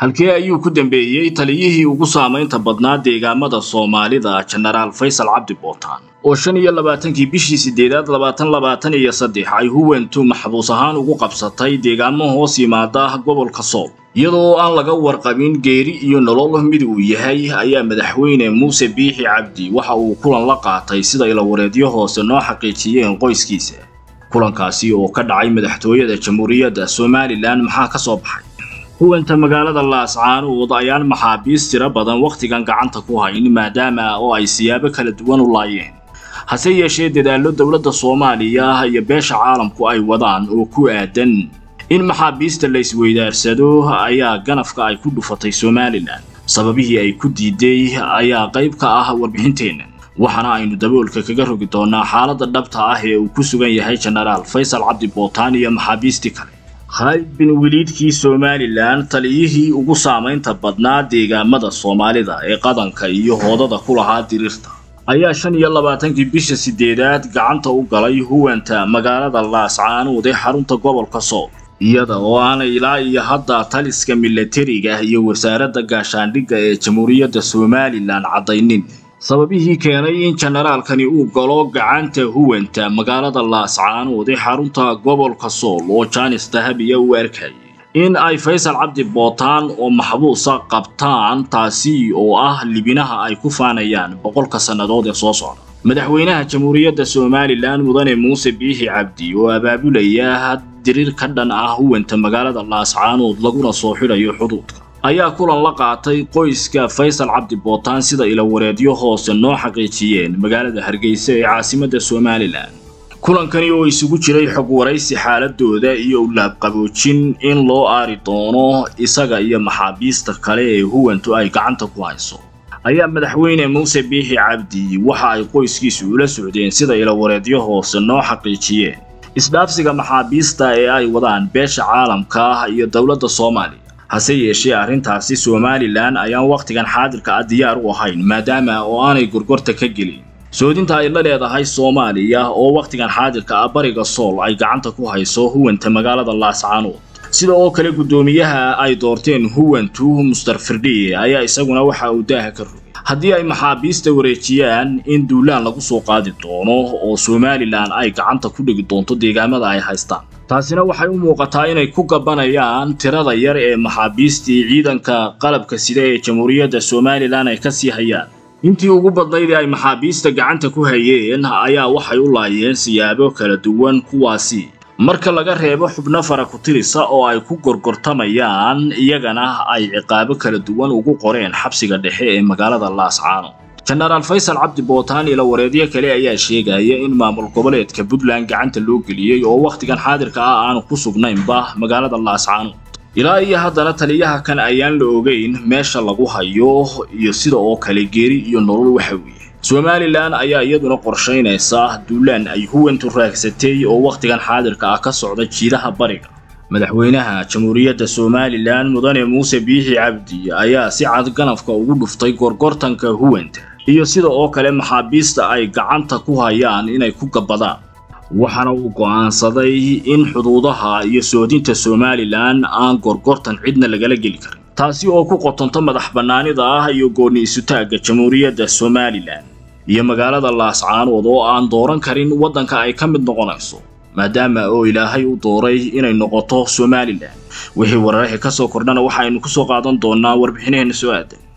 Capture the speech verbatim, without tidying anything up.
halkee ayuu ku dambeeyay taliyihii ugu saameynta badnaa deegaamada Soomaalida General Faisal Cabdi Bootaan oo shan iyo labaatankii bishii sideedaad labaatan labaatan iyo saddex ay huwantu maxbuus ahaan ugu qabsatay deegaamo hoos yimaada gobolka Sool iyadoo aan laga warqabin geeri iyo nolol mid uu yahay ayaa madaxweyne Muuse Biixi Cabdi waxa uu kulan la qaatay sida ila wareedyo hoose noo xaqiijiyeen qoyskiisa kulankaasi oo ka dhacay madaxtooyada Jamhuuriyadda Somaliland maxaa ka soo baxay huwanta magaalada Laascaanood ayaan maxaabiis tiro badan waqtigan gacanta ku hayn maadaama oo ay siyaabo kala duwan u laayeen hase yeeshee dadaallo dawladda Soomaaliya iyo beesha caalamku ay wadaan oo ku aadan in maxaabiista la isweydaarsado ayaa ganafka ay ku dhufatay Somaliland sababihii ay ku diiday ayaa qayb ka ah warbixinteena waxana aynu daboolka kaga rogi doonaa xaaladda dhabta ah ee uu ku sugan yahay General Faisal Cabdi Bootaan iyo maxaabiistii kale Khalid bin Waliidkii Somaliland taliyihii ugu saameynta badnaa deegaamada Soomaalida ee qadanka iyo hoodada ku lahaa dirirta ayaa shan iyo labaatankii bisha sideedaad gacanta u galay huwanta magaalada Laascaanood ee xarunta gobolka Sool iyada oo aan ilaa iyo hadda taliska militariga iyo wasaaradda gaashaandhigga ee Jamhuuriyadda Somaliland cadaynin sababihii keenay in generaalkani uu galo gacanta huwanta magaalada Laascaanood ee xarunta gobolka Sool oo Jaanis Dahabiya u arkay in ay Faisal Cabdi Bootaan oo maxbuus qabtaan taasi oo ah libinaha ay ku faanayaan boqolka sanadood ee soo socda madaxweynaha Jamhuuriyadda Somaliland mudane Muuse Biixi Cabdi oo abaabulaya dirir ka dhan ah huwanta magaalada Laascaanood laguna soo xidhayo xuduudka ayaa kulan la qaatay qoyska Faisal Cabdi Bootaan sida ila wareedyo hoose noo xaqiijiyeen magaalada Hargeysa ee caasimadda Somaliland kulankani oo isugu jiray xog waraysi xaaladooda iyo ulaab qaboojin in loo aari doono isaga iyo maxaabiista kale ee huwantu ay gacanta ku hayso ayaa madaxweyne Muuse Biixi Cabdi waxa ay qoyskiisu ula socdeen sida ila wareedyo hoose noo xaqiijiyeen isdhaafsiga maxaabiista ee ay wadaan beesha caalamka iyo dawladda Soomaaliya hase yeeshee arrintaasi Somaliland ayaan waqtigan xaadirka ah diyaar u ahayn maadaama oo aanay gurgurta ka gelin soodinta ay la leedahay Soomaaliya oo waqtigan xaadirka ah bariga Sool ay gacanta ku hayso huwanta magaalada Laascaanood sida oo kale gudoomiyaha ay doorteen huwantu Muster Firdhiye ayaa isaguna waxa uu daaha ka rogay haddii ay maxaabiista wareejiyaan in duulaan lagu soo qaadi doono oo Somaliland ay gacanta ku dhigi doonto deegaamada ay haystaan taasina waxay u muuqataa inay ku gabanayaan tirada yar ee maxaabiistii ciidanka qalabka sida ee Jamhuuriyadda Somaliland ay ka sii hayaan intii ugu badnayd ay maxaabiista gacanta ku hayeen ayaa waxay u laayeen siyaabo kala duwan kuwaasi marka laga reebo xubno fara ku tirisa oo ay ku gorgortamayaan iyagana ay ciqaabo kala duwan ugu qoreen xabsiga dhexe ee magaalada Laascaanood General Faisal Cabdi Bootaan ila wareedyo kale ayaa sheegaya in maamul goboleedka Puntland gacanta loo geliyay oo waqtigan xaadirka ah aan ku sugnaynba magaalada Laascaanood ilaa iyo haddana taliyaha kan ayaan la ogeyn meesha lagu hayo iyo sida oo kale geeri iyo nolol waxa weeye Somaliland ayaa iyaduna qorsheynaysa duulaan ay huwantu raagsatay oo waqtigan xaadirka ah ka socda jiidaha bariga madaxweynaha Jamhuuriyadda Somaliland mudane Muuse Biixi Cabdi ayaa si cad ganafka ugu dhuftay gorgortanka huwanta iyo sida oo kale maxaabiista ay gacanta ku hayaan inay ku gabadaan waxana uu go'aansaday in xuduudaha iyo soodinta Somaliland aan gorgortan cidna lagala geli karin taasi oo ku qotonto madax banaanida ah iyo gooni isu taagga Jamhuuriyadda Somaliland iyo magaalada Laascaanood oo aan dooran karin wadanka ay ka mid noqonayso maadaama oo Ilaahay u dooray inay noqoto Somaliland wixii wararka ka soo kordhana waxa aynu ku soo qaadan doonaa warbixinaheena soo aadan